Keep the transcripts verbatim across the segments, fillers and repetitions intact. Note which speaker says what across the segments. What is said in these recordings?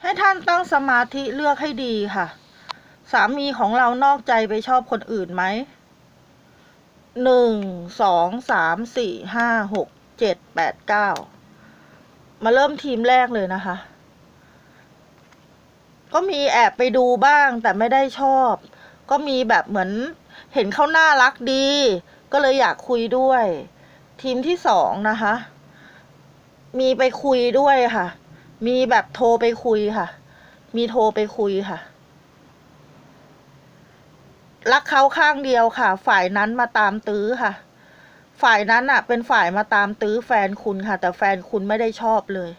Speaker 1: ให้ท่านตั้งสมาธิเลือกให้ดีค่ะสามีของเรานอกใจไปชอบคนอื่นไหมหนึ่งสองสามสี่ห้าหกเจ็ดแปดเก้ามาเริ่มทีมแรกเลยนะคะก็มีแอบไปดูบ้างแต่ไม่ได้ชอบก็มีแบบเหมือนเห็นเขาน่ารักดีก็เลยอยากคุยด้วยทีมที่สองนะคะมีไปคุยด้วยค่ะมีแบบโทรไปคุยค่ะมีโทรไปคุยค่ะรักเขาข้างเดียวค่ะฝ่ายนั้นมาตามตื้อค่ะฝ่ายนั้นอ่ะเป็นฝ่ายมาตามตื้อแฟนคุณค่ะแต่แฟนคุณไม่ได้ชอบเลย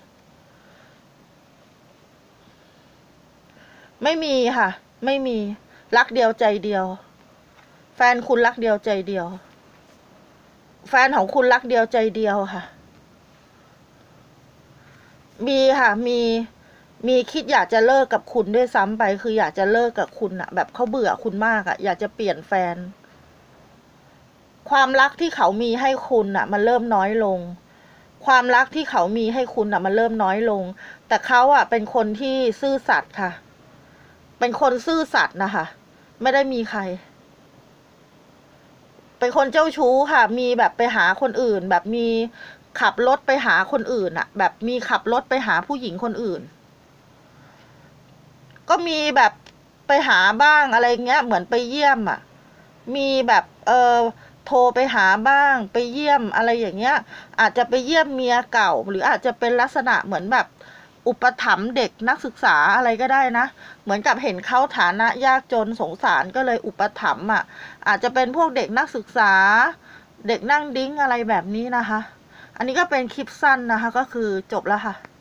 Speaker 1: ไม่มีค่ะไม่มีรักเดียวใจเดียวแฟนคุณรักเดียวใจเดียวแฟนของคุณรักเดียวใจเดียวค่ะมีค่ะมีมีคิดอยากจะเลิกกับคุณด้วยซ้ำไปคืออยากจะเลิกกับคุณอะแบบเขาเบื่อคุณมากอะอยากจะเปลี่ยนแฟนความรักที่เขามีให้คุณอะมันเริ่มน้อยลงความรักที่เขามีให้คุณอะมันเริ่มน้อยลงแต่เขาอะเป็นคนที่ซื่อสัตย์ค่ะเป็นคนซื่อสัตย์นะคะไม่ได้มีใครเป็นคนเจ้าชู้ค่ะมีแบบไปหาคนอื่นแบบมีขับรถไปหาคนอื่นอะแบบมีขับรถไปหาผู้หญิงคนอื่นก็มีแบบไปหาบ้างอะไรเงี้ยเหมือนไปเยี่ยมอ่ะมีแบบเออโทรไปหาบ้างไปเยี่ยมอะไรอย่างเงี้ยอาจจะไปเยี่ยมเมียเก่าหรืออาจจะเป็นลักษณะเหมือนแบบอุปถัมภ์เด็กนักศึกษาอะไรก็ได้นะเหมือนกับเห็นเขาฐานะยากจนสงสารก็เลยอุปถัมภ์อ่ะอาจจะเป็นพวกเด็กนักศึกษาเด็กนั่งดิ้งอะไรแบบนี้นะคะอันนี้ก็เป็นคลิปสั้นนะคะก็คือจบแล้วค่ะ